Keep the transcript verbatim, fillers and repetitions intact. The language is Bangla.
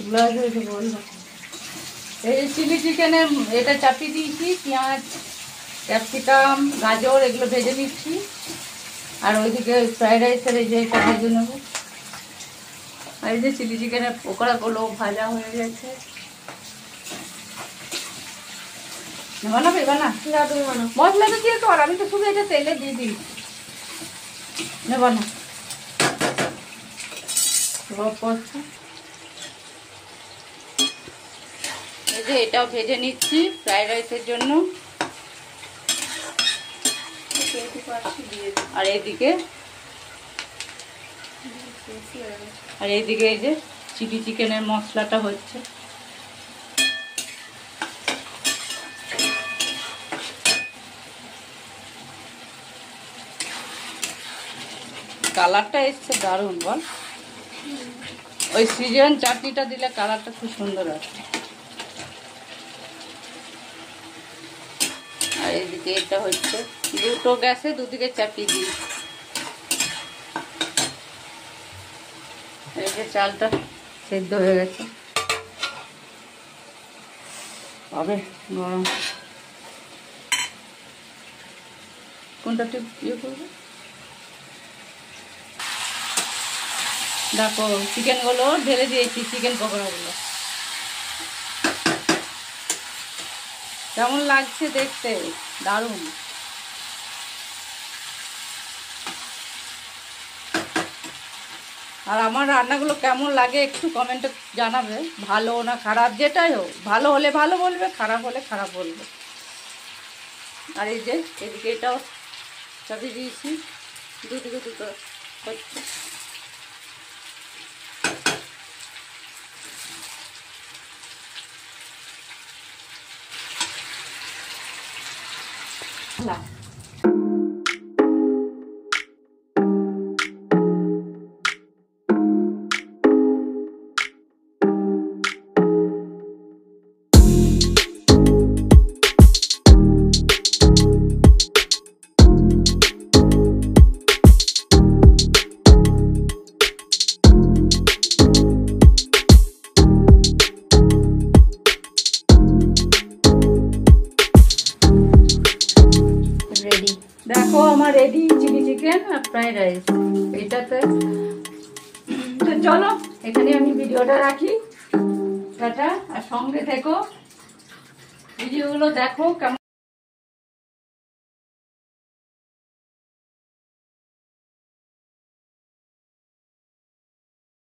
গ্লাস হয়েছে বললো। এই চিলি চিকেনের এটা চাপিয়ে দিয়েছি, পেঁয়াজ ক্যাপসিকাম গাজর এগুলো ভেজে নিচ্ছি। আর ওইদিকে ফ্রাইড রাইসের এই যে এটা ভেজে নেবো। আর এই যে চিলি চিকেনের পকোড়াগুলো ভাজা হয়ে গেছে। বানাবে বানা মশলা তো দিয়ে কর, আমি তো শুধু এটা তেলে দিয়ে দিই। বানা এই যে এটাও ভেজে নিচ্ছি ফ্রাইড রাইসের জন্য। আর এইদিকে আর এইদিকে এই যে চিলি চিকেনের মশলাটা হচ্ছে। কালারটা এসছে দারুণ বল। ওই সিজন চাটনিটা দিলে কালারটা খুব সুন্দর আসে। আর এইদিকে এটা হচ্ছে দুটো গ্যাসে দুদিকে চাপিয়ে দিই। এই যে চালটা সেদ্ধ হয়ে গেছে, হবে গরম। কোনটা একটু ইয়ে করবে দেখো, চিকেনগুলো ঢেলে দিয়েছি, চিকেন পকোড়াগুলো কেমন লাগছে দেখতে, দারুণ। আর আমার রান্নাগুলো কেমন লাগে একটু কমেন্টে জানাবে, ভালো না খারাপ যেটাই হোক। ভালো হলে ভালো বলবে, খারাপ হলে খারাপ বলবে। আর এই যে এদিকে এটাও চাপিয়ে দিয়েছি, দুদিকে দুটো হচ্ছে। না দেখো আমার রেডি চিলি চিকেন আর ফ্রাইড রাইস এটাতে। তো চলো এখানে আমি ভিডিওটা রাখি, টাটা। আর সঙ্গে থেকো, ভিডিওগুলো দেখো কেমন